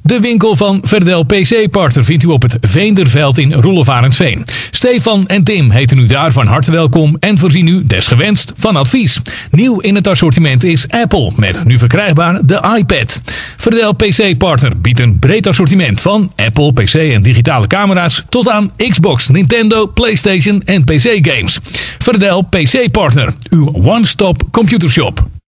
De winkel van Verdel PC Partner vindt u op het Veenderveld in Roelofarensveen. Stefan en Tim heten u daar van harte welkom en voorzien u desgewenst van advies. Nieuw in het assortiment is Apple, met nu verkrijgbaar de iPad. Verdel PC Partner biedt een breed assortiment van Apple, PC en digitale camera's tot aan Xbox, Nintendo, PlayStation en PC games. Verdel PC Partner, uw one-stop computershop.